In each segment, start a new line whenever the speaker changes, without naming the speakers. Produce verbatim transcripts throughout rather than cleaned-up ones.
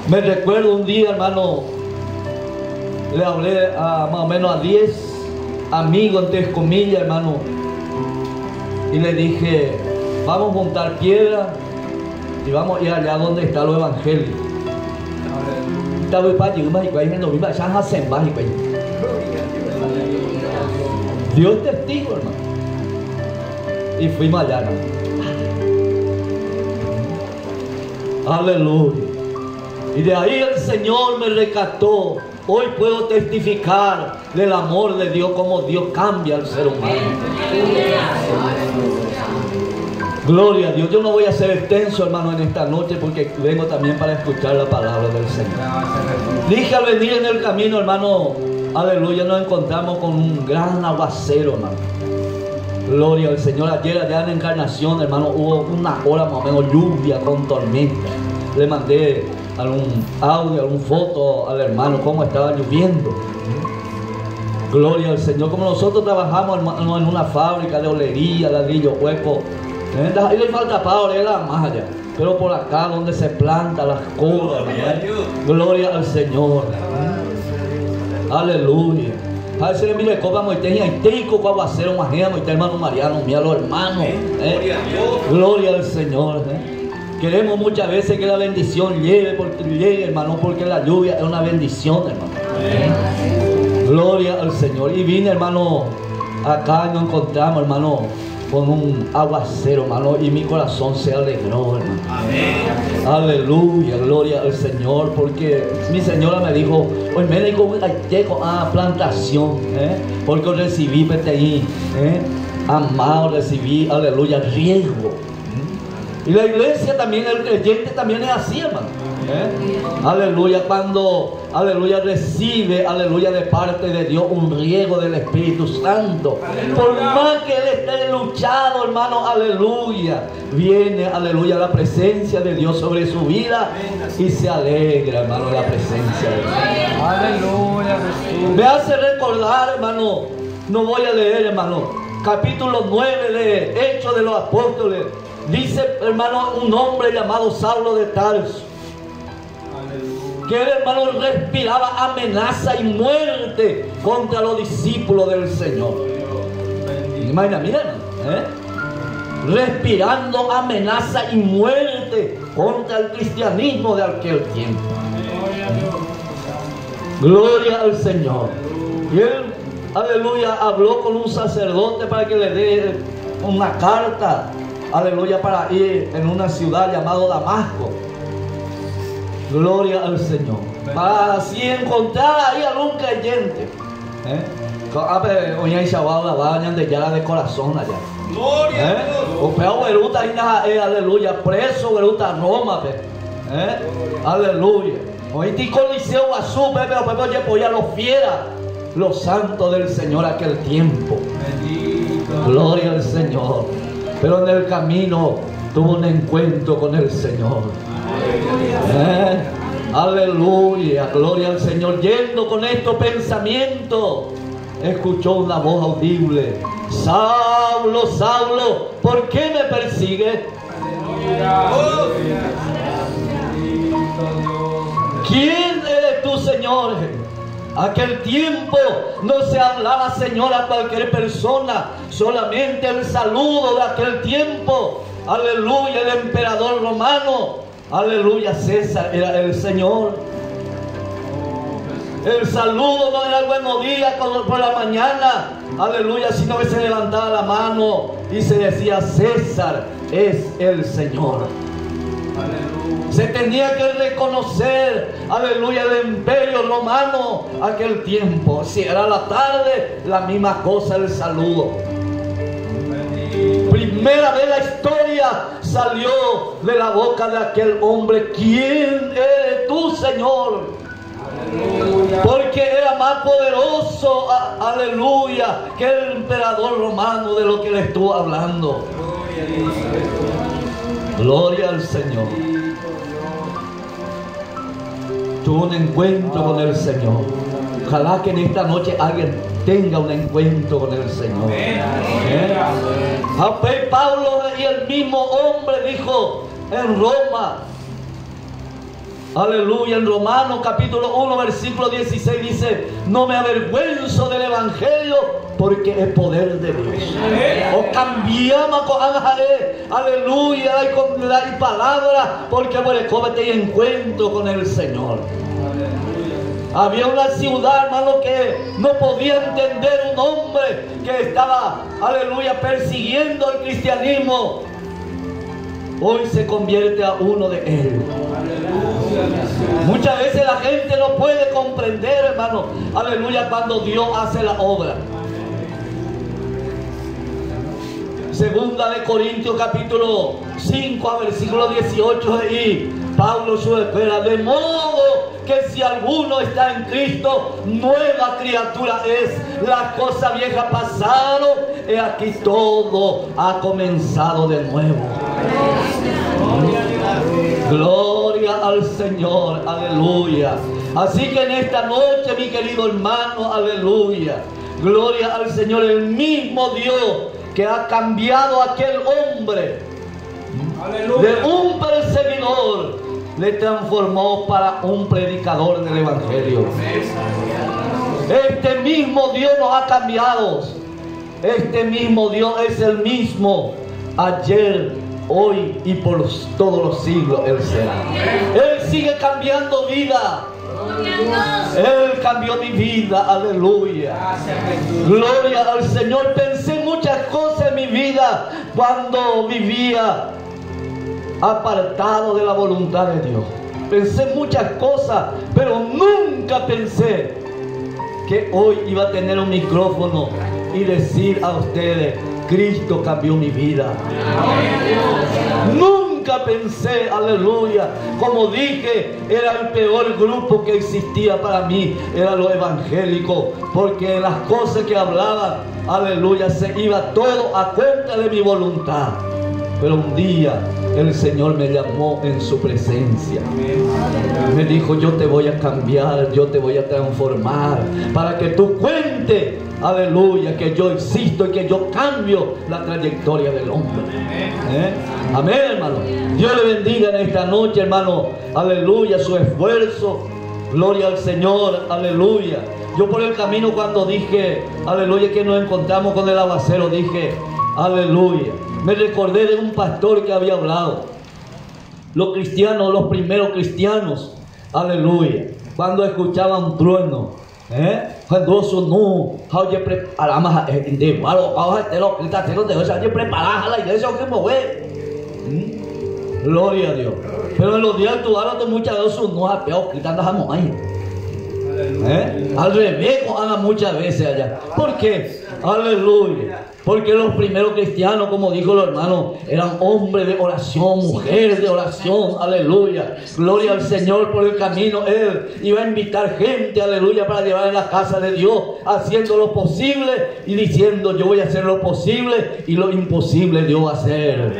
Me recuerdo un día, hermano, le hablé a más o menos a diez amigos, entre comillas, hermano, y le dije, vamos a juntar piedra y vamos a ir allá donde está los evangelios. Dios es testigo, hermano. Y fuimos allá, hermano. Aleluya. Y de ahí el Señor me rescató. Hoy puedo testificar del amor de Dios, como Dios cambia al ser humano. Gloria a Dios. Yo no voy a ser extenso, hermano, en esta noche, porque vengo también para escuchar la palabra del Señor. Dije al venir en el camino, hermano, aleluya, nos encontramos con un gran aguacero, hermano. Gloria al Señor. Ayer allá en Encarnación, hermano, hubo una hora más o menos lluvia con tormenta. Le mandé algún audio, alguna foto al hermano cómo estaba lloviendo. Gloria al Señor. Como nosotros trabajamos, hermano, en una fábrica de olería, ladrillo hueco, ¿eh? Ahí le falta pavo, le da más allá. Pero por acá donde se planta las cosas, gloria al Señor. Aleluya. A veces mire copa moiteña y teco con aguacero majea moiteña hermano Mariano, mira los hermanos. ¿Eh? Gloria al Señor. ¿Eh? Queremos muchas veces que la bendición llegue, porque llegue, hermano, porque la lluvia es una bendición, hermano. ¿Eh? Gloria al Señor. Y vine, hermano, acá nos encontramos, hermano, con un aguacero, hermano, y mi corazón se alegró, hermano. Amén. Aleluya, gloria al Señor, porque mi señora me dijo, hoy me dijo a plantación, ¿eh? Porque recibí P T I, ¿eh? Amado, recibí, aleluya, riesgo. ¿Eh? Y la iglesia también, el creyente también es así, hermano. ¿Eh? Aleluya, cuando, aleluya, recibe, aleluya, de parte de Dios un riego del Espíritu Santo. Aleluya. Por más que él esté luchado, hermano, aleluya, viene, aleluya, la presencia de Dios sobre su vida y se alegra, hermano, la presencia de Dios. Aleluya, Jesús. Me hace recordar, hermano, no voy a leer, hermano, capítulo nueve de Hechos de los Apóstoles. Dice, hermano, un hombre llamado Saulo de Tarso, que el hermano respiraba amenaza y muerte contra los discípulos del Señor. Imagina, miren, ¿eh? respirando amenaza y muerte contra el cristianismo de aquel tiempo. Gloria al Señor. Y él, aleluya, habló con un sacerdote para que le dé una carta, aleluya, para ir en una ciudad llamada Damasco. Gloria al Señor. Para así encontrar ahí algún creyente. ¿Eh? Oye, Shabbat, vayan de ya de corazón allá. Gloria a Dios. O peor, veruta, aleluya, preso, veruta, Roma. ¿Eh? Aleluya. Hoy ti coliseo azul, pero pero oye, pues ya los fiera, los santos del Señor aquel tiempo. Bendito. Gloria al Señor. Pero en el camino tuvo un encuentro con el Señor. ¿Eh? Aleluya, gloria al Señor. Yendo con estos pensamientos, escuchó una voz audible: Saulo, Saulo, ¿por qué me persigues? ¿Quién eres tú, Señor? Aquel tiempo no se hablaba, Señor, a cualquier persona, solamente el saludo de aquel tiempo. Aleluya, el emperador romano. Aleluya, César era el Señor. El saludo no era el buenos días por la mañana, aleluya, sino que se levantaba la mano y se decía: César es el Señor. Aleluya. Se tenía que reconocer, aleluya, el imperio romano aquel tiempo. Si era la tarde, la misma cosa, el saludo. Primera vez la historia salió de la boca de aquel hombre: ¿quién eres tú, Señor? Aleluya. Porque era más poderoso, a, aleluya, que el emperador romano de lo que le estuvo hablando. Gloria al Señor. Tuvo un encuentro con el Señor. Ojalá que en esta noche alguien tenga un encuentro con el Señor. ¿Eh? Pablo y el mismo hombre dijo en Roma, Aleluya. En Romanos capítulo uno versículo dieciséis dice: no me avergüenzo del evangelio porque es poder de Dios. O cambiamos con ángeles. Aleluya. Y con la palabra porque por el te encuentro con el Señor. Había una ciudad, hermano, que no podía entender un hombre que estaba, aleluya, persiguiendo el cristianismo. Hoy se convierte a uno de él. Muchas veces la gente no puede comprender, hermano, aleluya, cuando Dios hace la obra. Segunda de Corintios capítulo cinco, versículo dieciocho, y Pablo su espera, de modo que si alguno está en Cristo, nueva criatura es. Las cosas viejas pasaron, y aquí todo ha comenzado de nuevo. Gloria al Señor, aleluya. Así que en esta noche, mi querido hermano, aleluya, gloria al Señor, el mismo Dios que ha cambiado a aquel hombre, aleluya, de un perseguidor, le transformó para un predicador del evangelio. Este mismo Dios nos ha cambiado. Este mismo Dios es el mismo ayer, hoy y por todos los siglos Él será. Él sigue cambiando vida. Él cambió mi vida, aleluya. Gloria al Señor. Pensé muchas cosas en mi vida cuando vivía apartado de la voluntad de Dios. Pensé muchas cosas, pero nunca pensé que hoy iba a tener un micrófono y decir a ustedes: Cristo cambió mi vida. Nunca pensé, aleluya, como dije, era el peor grupo que existía para mí, eran los evangélicos, porque las cosas que hablaban, aleluya, se iba todo a cuenta de mi voluntad. Pero un día el Señor me llamó en su presencia. Me dijo: yo te voy a cambiar, yo te voy a transformar, para que tú cuentes, aleluya, que yo existo y que yo cambio la trayectoria del hombre. ¿Eh? Amén, hermano. Dios le bendiga en esta noche, hermano. Aleluya, su esfuerzo. Gloria al Señor, aleluya. Yo por el camino, cuando dije, aleluya, que nos encontramos con el aguacero, dije, aleluya, me recordé de un pastor que había hablado. Los cristianos, los primeros cristianos, aleluya, cuando escuchaban trueno, ¿eh? Cuando sonó, oye, preparamos de malo, vamos a los cristianos de hoy, oye, preparamos la iglesia, que mover. Gloria a Dios. Pero en los días actuales, muchas veces sonó a peor, gritando a ahí. ¿Eh? Al revés, Ana, muchas veces allá. ¿Por qué? Aleluya. Porque los primeros cristianos, como dijo el hermano, eran hombres de oración, mujeres de oración. Aleluya. Gloria al Señor. Por el camino Él iba a invitar gente, aleluya, para llevar a la casa de Dios, haciendo lo posible y diciendo: yo voy a hacer lo posible y lo imposible Dios va a hacer.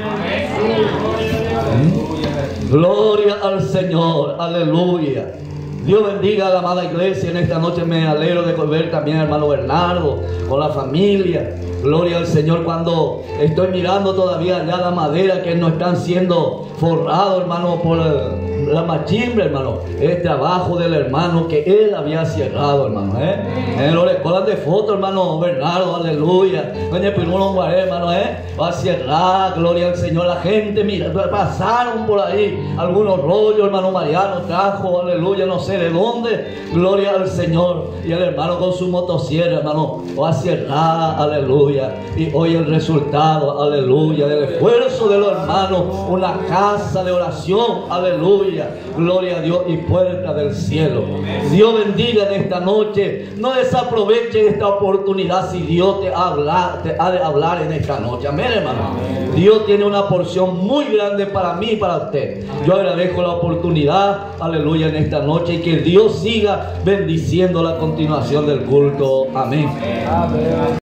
¿Mm? Gloria al Señor. Aleluya. Dios bendiga a la amada iglesia. En esta noche me alegro de ver también al hermano Bernardo con la familia. Gloria al Señor. Cuando estoy mirando todavía allá la madera que no están siendo forrados, hermano, por el, la machimbre, hermano, el trabajo del hermano que él había cerrado, hermano. ¿eh? En los recolas de fotos, hermano Bernardo, aleluya. Doña Pirulo Guaré, hermano, ¿eh? va a cerrar, gloria al Señor. La gente, mira, pasaron por ahí algunos rollos, hermano Mariano trajo, aleluya, no sé de dónde, gloria al Señor. Y el hermano con su motosierra, hermano, va a cerrar, aleluya. Y hoy el resultado, aleluya, del esfuerzo de los hermanos, una casa de oración, aleluya, gloria a Dios, y puerta del cielo. Dios bendiga en esta noche. No desaprovechen esta oportunidad si Dios te, habla, te ha de hablar en esta noche. Amén, hermano. Dios tiene una porción muy grande para mí y para usted. Yo agradezco la oportunidad, aleluya, en esta noche, y que Dios siga bendiciendo la continuación del culto. Amén. Amén.